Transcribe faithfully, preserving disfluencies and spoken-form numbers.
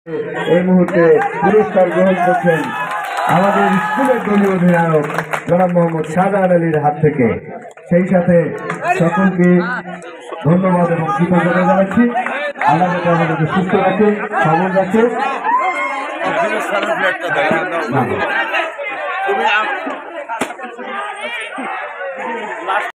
এই মুহূর্তে পুরস্কার গ্রহণ করছেন আমাদের স্কুলের দলীয় অধিনায়ক জনাব মোহাম্মদ শাহজাহান আলীর হাত থেকে। সেই সাথে সকলকে ধন্যবাদ এবং কৃতজ্ঞতা জানাচ্ছি। আল্লাহ যাতে আমাদেরকে সুস্থ রাখে, সবল রাখে।